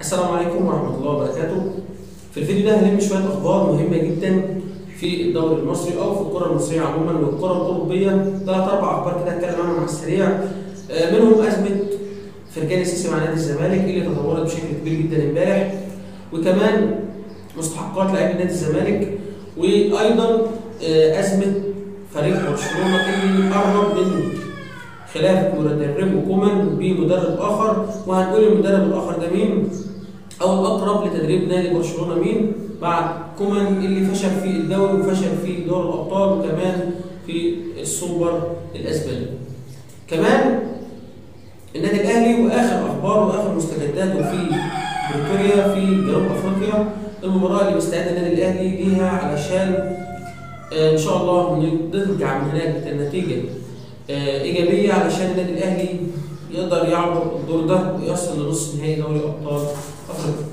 السلام عليكم ورحمة الله وبركاته. في الفيديو ده هنلم شوية أخبار مهمة جدا في الدوري المصري أو في الكرة المصرية عموما والكرة الأوروبية. 3-4 أخبار كده هتكلم عنهم على السريع. منهم أزمة فرجاني السيسي مع نادي الزمالك اللي تطورت بشكل كبير جدا امبارح، وكمان مستحقات لاعبي نادي الزمالك، وأيضا أزمة فريق برشلونة اللي قرب من خلافة مدربه كومان بمدرب آخر، وهنقول المدرب الآخر ده مين أو الأقرب لتدريب نادي برشلونة مين بعد كومان اللي فشل في الدوري وفشل في دوري الأبطال وكمان في السوبر الأسباني. كمان النادي الأهلي وآخر أخباره وآخر مستجداته في بريتوريا في جنوب أفريقيا، المباراة اللي بيستعد النادي الأهلي ليها علشان إن شاء الله نرجع من هناك بنتيجة إيجابية علشان النادي الأهلي يقدر يعبر الدور ده ويصل لنصف نهائي دوري أبطال أفريقيا.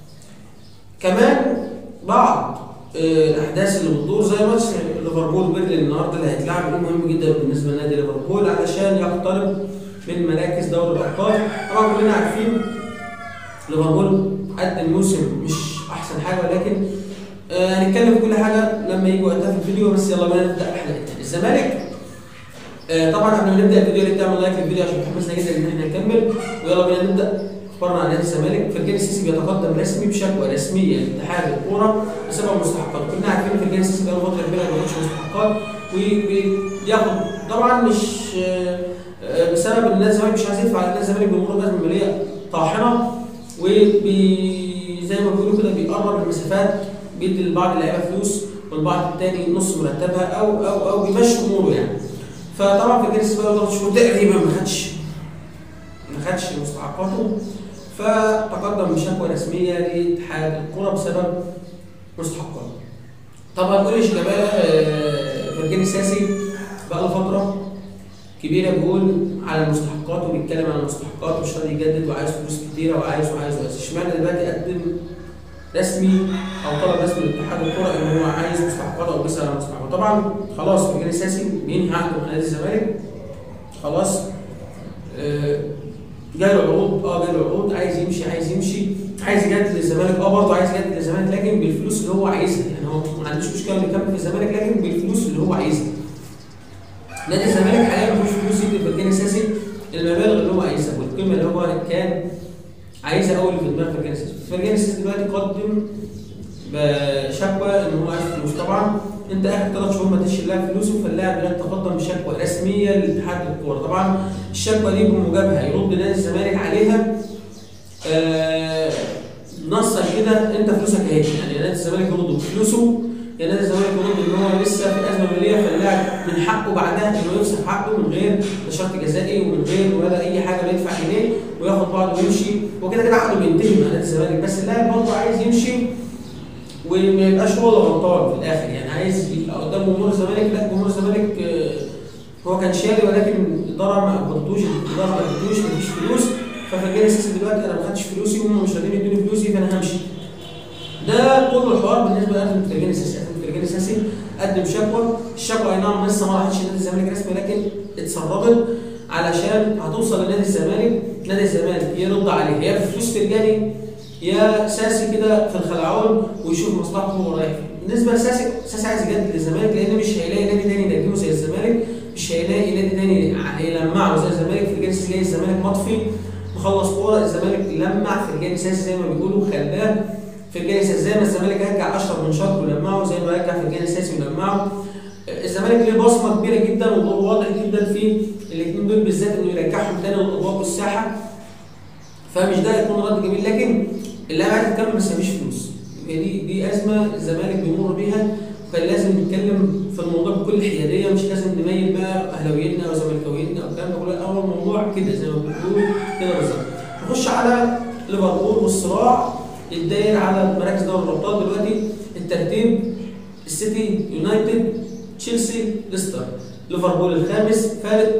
كمان بعض الأحداث اللي بتدور زي ماتش ليفربول بيرلي النهارده اللي هيتلعب مهم جدا بالنسبة لنادي ليفربول علشان يقترب من مراكز دوري الأبطال. طبعا كلنا عارفين ليفربول قدم موسم مش أحسن حاجة، ولكن هنتكلم في كل حاجة لما يجي وقتها في الفيديو. بس يلا بينا نبدأ حلقتنا. الزمالك طبعا قبل ما نبدا الفيديو اللي تعمل لايك للفيديو عشان حمسنا جدا ان احنا نكمل، ويلا بينا نبدا اخبارنا عن نادي الزمالك. فرجاني السيسي بيتقدم رسمي بشكوى رسميه لاتحاد الكوره بسبب مستحقات. كنا عارفين ان فرجاني السيسي بقاله فتره كبيره ما بياخدش مستحقات، وبياخد طبعا مش بسبب ان نادي الزمالك مش عايز يدفع. نادي الزمالك بيمر بازمه ماليه طاحنه، زي ما بيقولوا كده بيقرب المسافات، بيدي لبعض اللعيبه فلوس والبعض الثاني نص مرتبها او بيمشي اموره يعني. فطبعا فرجاني السيسي بقى له 3 شهور تقريبا ما خدش مستحقاته، فتقدم بشكوى رسميه لاتحاد الكره بسبب مستحقاته. طبعا كل شيكابالا فرجاني السيسي بقى له فتره كبيره بيقول على المستحقات وبيتكلم عن المستحقات ومش راضي يجدد وعايز فلوس كتيره وعايز. اشمعنى دلوقتي قدم رسمي او طلب رسمي لاتحاد الكره ان هو عايز مستحقات او بيسال على مستحقات؟ طبعا خلاص فرجاني السيسي بينهي عقده مع نادي الزمالك، خلاص جاي له عروض، عايز يمشي، عايز يجدد للزمالك، برضه عايز يجدد للزمالك لكن بالفلوس اللي هو عايزها. يعني هو ما عندوش مشكله انه يكمل في الزمالك لكن بالفلوس اللي هو عايزها. نادي الزمالك حاليا ما فيهوش فلوس يدي فرجاني السيسي المبالغ اللي هو عايزها والقيمه اللي هو كان عايزها اول في دماغ فرجاني السيسي. فرجاني السيسي دلوقتي قدم بشكوى ان هو عايز فلوس. طبعا انت اخر 3 شهور ما تديش اللاعب فلوسه، فاللاعب دلوقتي تقدم بشكوى رسميه لاتحاد الكوره. طبعا الشكوى دي بموجبها يرد نادي الزمالك عليها نصا كده انت فلوسك اهي. يعني نادي الزمالك يرد بفلوسه، يا نادي الزمالك يرد ان هو لسه في ازمه ماليه، فاللاعب من حقه بعدها انه يفسخ حقه من غير لا شرط جزائي ومن غير ولا اي حاجه، لا يدفع جنيه وياخد بعضه ويمشي، وكده كده عقده بينتهي مع نادي الزمالك. بس اللاعب برضه عايز يمشي وما يبقاش هو اللي غلطان في الاخر، يعني عايز يبقى قدام جمهور الزمالك. لا، جمهور الزمالك هو كان شاري ولكن الاداره ما قبضتوش، مفيش فلوس. ففرجاني السيسي دلوقتي انا ما خدتش فلوسي وهم مش راضيين يدوني فلوسي فانا همشي. ده كل الحوار بالنسبه لازمه فرجاني السيسي. فرجاني السيسي قدم شكوى، الشكوى اي نعم لسه ما راحتش نادي الزمالك رسمي لكن اتسربت علشان هتوصل لنادي الزمالك. نادي الزمالك يرد عليه يا بفلوس فرجاني يا ساسي كده في الخلعون ويشوف مصلحته هو رايح فين. بالنسبه لساسي عايز يجدد للزمالك لان مش هيلاقي نادي تاني ينجمه زي الزمالك، مش هيلاقي نادي تاني يلمعه زي الزمالك. فرجاني السيسي جاي الزمالك مطفي مخلص كوره، الزمالك لمع فرجاني السيسي زي ما بيقولوا خلاه فرجاني السيسي. زي ما الزمالك رجع اشرف بن شرقي ولمعه زي ما رجع فرجاني السيسي ولمعه. الزمالك ليه بصمه كبيره جدا ودور واضح جدا في الاثنين دول بالذات انه يرجعهم تاني للاضواء والساحه، فمش ده يكون رد جميل. لكن اللاعب عايز يكمل بس مفيش فلوس. دي ازمه الزمالك بيمر بيها، وكان لازم نتكلم في الموضوع بكل حياديه، مش لازم نميل بقى اهلاويتنا او زملكاويتنا او الكلام ده كله. اول الموضوع كده زي ما بنقول كده بالظبط. نخش على ليفربول والصراع الداير على مراكز دوري الابطال. دلوقتي الترتيب السيتي، يونايتد، تشيلسي، ليستر. ليفربول الخامس فارق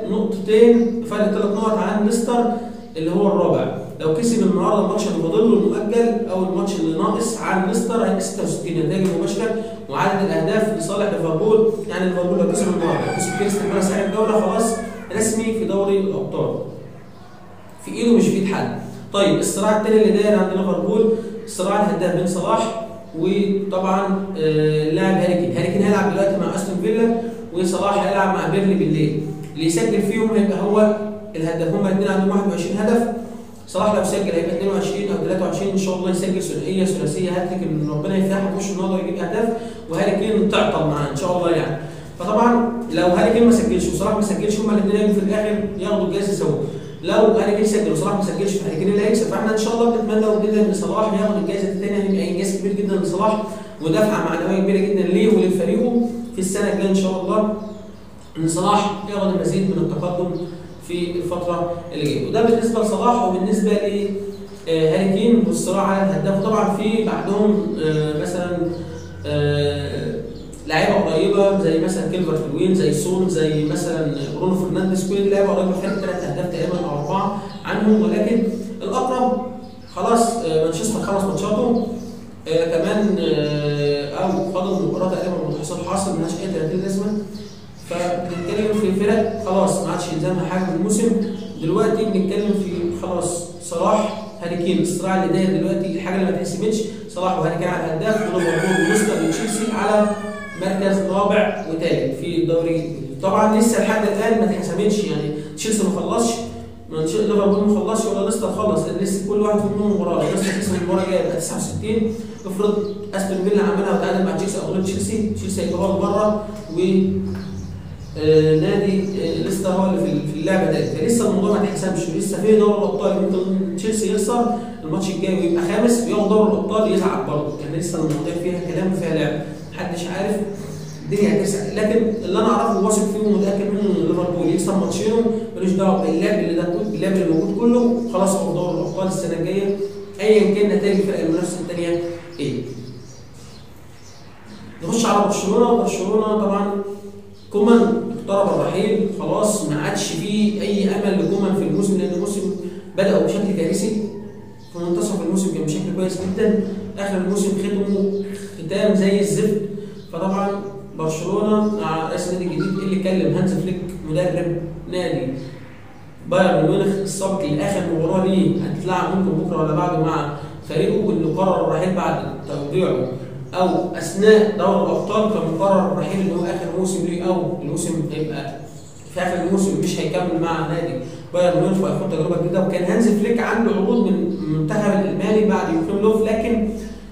3 نقط عن ليستر اللي هو الرابع. لو كسب النهارده الماتش اللي فاضل له المؤجل او الماتش اللي ناقص عن ليستر هيبقى 66 نتائج مباشره وعدد الاهداف لصالح ليفربول. يعني ليفربول لو كسب النهارده كسب كريستال بالاس الجوله خلاص رسمي في دوري الابطال، في ايده مش في ايد حد. طيب الصراع الثاني اللي داير عند ليفربول صراع الهداف بين صلاح وطبعا اللاعب هاري كين. هاري كين هيلعب دلوقتي مع استون فيلا وصلاح هيلعب مع بيرلي بالليل. اللي يسجل فيهم هيبقى هو الهداف. هما الاثنين عندهم 21 هدف. صلاح لو سجل هيبقى 22 او 23 ان شاء الله يسجل ثنائيه ثلاثيه هاتريك ان ربنا يفتحها في وشه النهارده ويجيب اهداف وهاري كين تعطل معاه ان شاء الله يعني. فطبعا لو هاري كين ما سجلش وصلاح ما سجلش هما الاثنين هيجوا في الاخر ياخدوا الجائزه سوا. لو هاري كين سجل وصلاح ما سجلش فهاري كين اللي هيكسب. فاحنا ان شاء الله بنتمنى جدا ان صلاح ياخد الجائزه الثانيه. هيبقى انجاز كبير جدا لصلاح ودفعه معنويه كبيره جدا ليه ولفريقه في السنه الجايه ان شاء الله ان صلاح ياخد المزيد من التقدم في الفتره اللي جايه. وده بالنسبه لصلاح وبالنسبه لهاري كين والصراع على الهداف. وطبعا في بعدهم مثلا لعيبه قريبه زي مثلا كيلفرت لوين زي سون زي مثلا برونو فرنانديز. كل لعيبه قريبه خدت 3 اهداف تقريبا او 4 عنهم. ولكن الاقرب خلاص مانشستر خلص ماتشاته كمان او فاضل مباراه تقريبا حاصل مالهاش اي 30 لازمه. فبنتكلم في فرق خلاص ما عادش يلزمها حاجه في الموسم. دلوقتي بنتكلم في خلاص صلاح هاري كين. الصراع اللي داير دلوقتي الحاجه اللي ما تحسبتش صلاح وهاري كين على الهداف وليفربول وليستر وتشيلسي على مركز رابع وثالث في الدوري. طبعا لسه لحد الان ما اتحسبتش يعني تشيلسي ما خلصش ليفربول ما خلصش ولا ليستر خلص. لسه كل واحد فيهم مباراه. ليستر كسب المباراه الجايه يبقى 69. افرض استون فيلا عملها وتعادل مع تشيلسي او غلب تشيلسي هيبقى هو بره و نادي ليستر هو اللي في اللعبه دي. فلسه الموضوع ما اتحسمش ولسه في دوري الابطال. ممكن تشيلسي يخسر الماتش الجاي ويبقى خامس وياخد دوري الابطال يزعل برضه. يعني لسه المواضيع فيها كلام وفيها لعب محدش عارف الدنيا هتسعى. لكن اللي انا اعرفه واثق فيه ومتاكد منه ان ليفربول يكسب ماتشينه ملوش دعوه باللعب اللي موجود كله. خلاص هو دوري الابطال السنه الجايه ايا كان نتائج الفرق المنافسه الثانيه ايه. نخش على برشلونه طبعا كومان اقترب الرحيل خلاص ما عادش فيه اي امل لكومان في الموسم لان الموسم بدأ بشكل كارثي. في منتصف الموسم كان بشكل كويس جدا. اخر الموسم ختام زي الزفت. فطبعا برشلونه مع رئيس النادي الجديد اللي كلم هانز فليك مدرب نادي بايرن ميونخ السابق لاخر مباراه ليه هتتلعب ممكن بكره ولا بعده مع فريقه واللي قرر الرحيل بعد توديعه او اثناء دوري الابطال. كان مقرر الرحيل ان هو اخر موسم ليه او الموسم هيبقى في اخر الموسم مش هيكمل مع نادي بايرن ميونخ وهياخد تجربه جديده. وكان هانز فليك عنده عروض من المنتخب الالماني بعد يوخيم لوف. لكن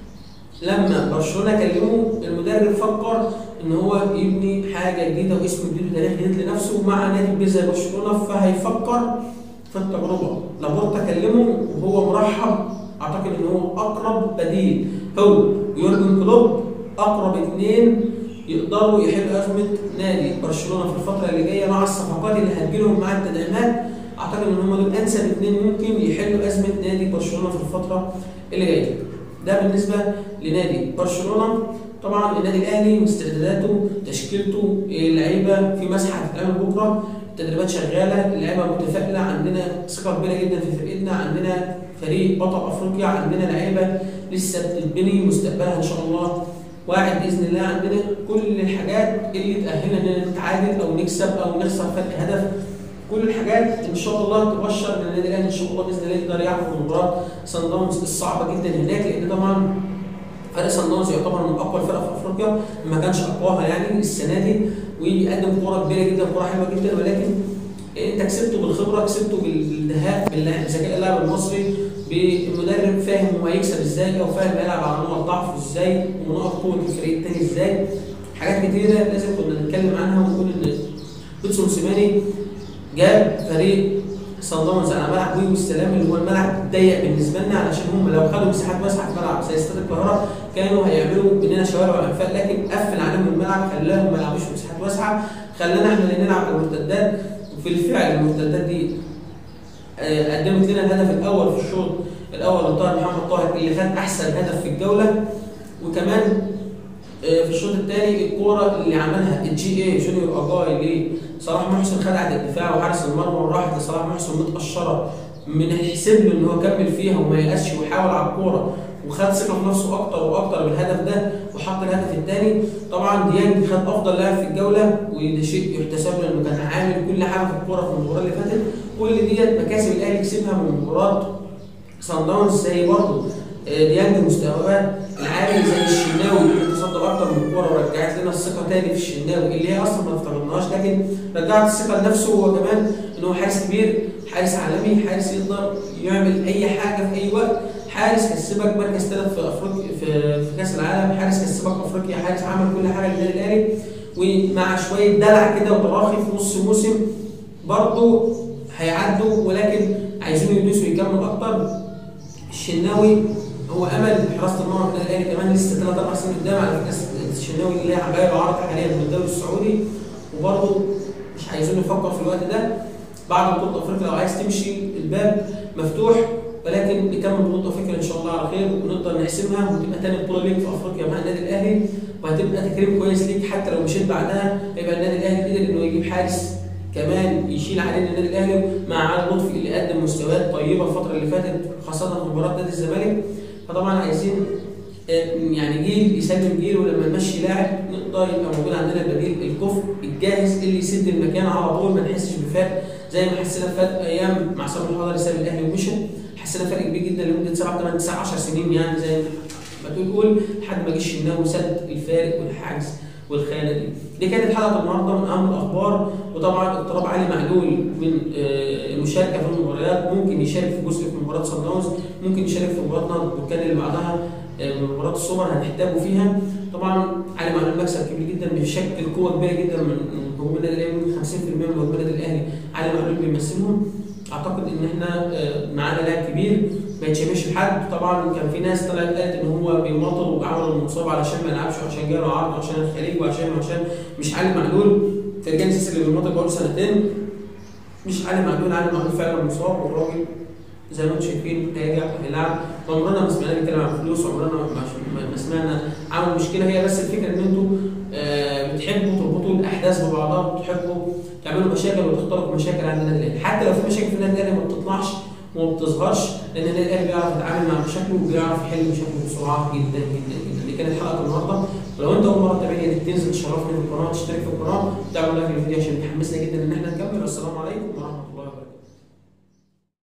لما برشلونه كلمه المدرب فكر ان هو يبني حاجه جديده واسم جديد وتاريخ جديد لنفسه مع نادي كبير زي برشلونه. فهيفكر في التجربه. لابورتا كلمه وهو مرحب. اعتقد ان هو اقرب بديل هو يورجن كلوب. اقرب اثنين يقدروا يحلوا ازمه نادي برشلونه في الفتره اللي جايه مع الصفقات اللي هتجيلهم مع التدعيمات. اعتقد ان هم دول انسب اثنين ممكن يحلوا ازمه نادي برشلونه في الفتره اللي جايه. ده بالنسبه لنادي برشلونه. طبعا النادي الاهلي واستعداداته تشكيلته اللعيبه في مسحه هتتعمل بكره. التدريبات شغاله اللعيبه متفائله. عندنا ثقه كبيره جدا في فرقتنا. عندنا فريق بطل افريقيا. عندنا لعيبه لسه بتبني مستقبلها ان شاء الله واعد باذن الله. عندنا كل الحاجات اللي تاهلنا اننا نتعادل او نكسب او نخسر فرق هدف. كل الحاجات ان شاء الله تبشر ان النادي الاهلي ان شاء الله باذن الله يقدر يعرف مباراه صن داونز الصعبه جدا هناك. لان طبعا فريق صن داونز يعتبر من اقوى الفرق في افريقيا ما كانش اقواها يعني السنه دي. ويقدم كوره كبيره جدا كوره حلوه جدا. ولكن انت كسبته بالخبره كسبته بالذهاب بذكاء اللاعب المصري بمدرب فاهم هو هيكسب ازاي او فاهم هيلعب على نقط ضعفه ازاي ونقط قوه الفريق الثاني ازاي. حاجات كتيره لازم كنا نتكلم عنها ونقول ان بيتسو موسيماني جاب فريق صن داونز على ملعب وي والسلام اللي هو الملعب ضيق بالنسبه لنا علشان هم لو خدوا مساحات واسعه في ملعب زي استاد القاهره كانوا هيعملوا مننا شوارع وانفاق. لكن قفل عليهم الملعب خلاهم ما يلعبوش مساحات واسعه. خلانا احنا اللي نلعب المرتدات. وفي الفعل المرتدات دي قدمت لنا الهدف الاول في الشوط الاول لطاهر محمد طاهر اللي خد احسن هدف في الجوله. وكمان في الشوط الثاني الكوره اللي عملها الجي جونيور اجاي لصلاح محسن خدعت الدفاع وحارس المرمى وراحت لصلاح محسن متقشره. من الحساب له ان هو كمل فيها وما يقاسش وحاول على الكوره وخد ثقه في نفسه اكتر واكتر بالهدف ده وحط الهدف الثاني. طبعا ديانج خد افضل لاعب في الجوله وده شيء يحتسب له انه كان عامل كل حاجه في الكوره في المباراه اللي فاتت. كل ديت مكاسب الاهلي كسبها من مباراه صن داونز زي برضه ديانج مستواه العالي زي الشناوي اللي تصدى اكتر من كوره ورجعت لنا الثقه تاني في الشناوي اللي هي اصلا ما افتقدناهاش، لكن رجعت الثقه لنفسه هو كمان ان هو حارس كبير، حارس عالمي، حارس يقدر يعمل اي حاجه في اي وقت، حارس كسبك مركز ثالث في افريقيا في كاس العالم، حارس كسبك افريقيا، حارس عمل كل حاجه للنادي الاهلي. ومع شويه دلع كده وتراخي في نص موسم برضه هيعدوا، ولكن عايزين يدوسوا يكمل اكتر. الشناوي هو امل حراسه المرمى في النادي الاهلي كمان لسه 3 4 سنين قدام. على فكره الشناوي اللي جاي له عرض حاليا من الدوري السعودي، وبرضه مش عايزين نفكر في الوقت ده. بعد بطوله افريقيا لو عايز تمشي الباب مفتوح، ولكن نكمل بطوله افريقيا ان شاء الله على خير ونقدر نحسمها وتبقى تاني بطوله ليك في افريقيا مع النادي الاهلي، وهتبقى تكريم كويس ليك. حتى لو مشيت بعدها هيبقى النادي الاهلي قدر انه يجيب حارس كمان يشيل علينا النادي الاهلي مع علي لطفي اللي قدم مستويات طيبه الفتره اللي فاتت خاصه في مباراه نادي الزمالك. فطبعا عايزين يعني جيل يسلم جيل، ولما نمشي لاعب نقدر يبقى موجود عندنا البديل الكفء الجاهز اللي يسد المكان على طول، ما نحسش بفرق زي ما حسينا فرق ايام مع سامي الحضري ساب الاهلي ومشى. حسينا فرق كبير جدا لمده 7 8 9 10 سنين، يعني زي ما تقول لحد ما جه الشناوي وسد الفارق والحجز والخانه دي. دي كانت حلقه النهارده من اهم الاخبار. وطبعا اضطراب علي معلول من المشاركه في المباريات، ممكن يشارك في جزء في مباراه صن داونز، ممكن يشارك في مباراه نهضه بركان اللي بعدها مباراه السوبر هنحتاجه فيها. طبعا علي معلول مكسب كبير جدا، بيشكل قوه كبيره جدا من هجوم النادي الاهلي، من 50% من هجوم النادي الاهلي علي معلول بيمثلهم. اعتقد ان احنا معانا لاعب كبير ما يتشبهش بحد. طبعا كان في ناس طلعت قالت ان هو بيماطل وعمل المصاب علشان ما يلعبش وعشان جاله عرض وعشان الخليج وعشان مش علي معلول فرجاني سيسي اللي بيماطل بقاله سنتين، مش علي معلول. علي معلول فعلا مصاب، والراجل زي ما انتم شايفين راجع هيلعب. عمرنا ما سمعنا بيتكلم عن فلوس، عمرنا ما سمعنا عامل مشكله. هي بس الفكره ان انتم بتحبوا تربطوا الاحداث ببعضها، بتحبوا تعملوا مشاكل وتختلقوا مشاكل عند النادي الاهلي، حتى لو في مشاكل في النادي الاهلي ما بتطلعش وما بتظهرش، لان النادي الاهلي بيعرف يتعامل مع مشاكله وبيعرف يحل مشاكله بسرعه جدا جدا جدا. دي كانت حلقه النهارده، ولو انت اول مره تتابعني تنزل تشرفني في القناه، تشترك في القناه، تعمل لايك للفيديو عشان تحمسنا جدا ان احنا نكمل. والسلام عليكم.